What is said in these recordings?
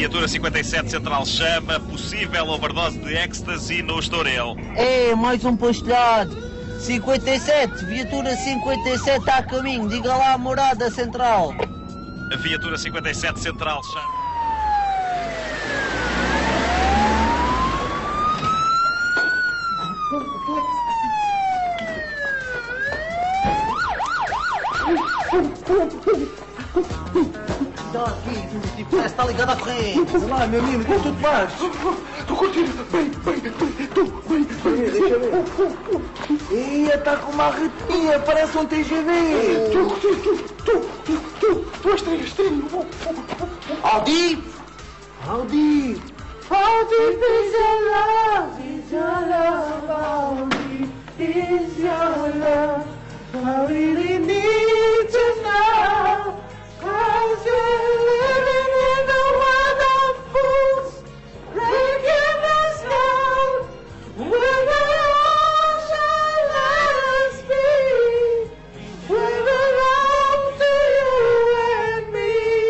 Viatura 57 Central chama, possível overdose de ecstasy no Estoril. É, mais um postelhado. 57, viatura 57 está a caminho, diga lá a morada central. A Viatura 57 Central chama. Está aqui, tipo, está ligado à corrente. Olá, meu menino, como tu te vais? Estou curtindo. Bem. Deixa ver. Ia, está com uma arretia, parece um TGV. Estou curtindo, tu és estranho. Aldi! Aldi is your love, Aldi is your love. I really need to know, 'cause you're living in the world of fools, breaking us down, where the ocean let us be, we belong to you and me.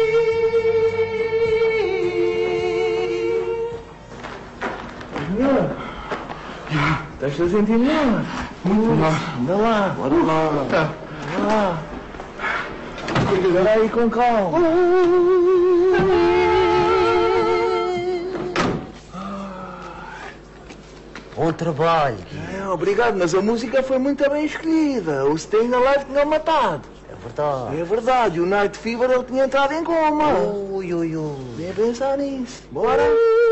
Estás a sentir melhor? Muito melhor. Anda lá. Bora lá. Tá. Bora lá. Espera aí com calma. Bom trabalho. Obrigado, mas a música foi muito bem escolhida. O Staying Alive tinha matado. É verdade. É verdade, o Night Fever ele tinha entrado em coma. Ui. Nem pensar nisso. Bora.